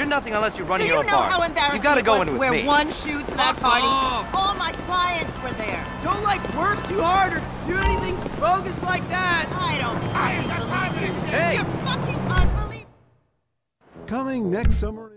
You're nothing unless you're running Do your you own know bar. how embarrassing You gotta it go was in to with wear me. one shoe to that party? All my clients were there. Don't work too hard or do anything bogus like that. I don't fucking believe you. Hey. You're fucking unbelievable. Coming next summer.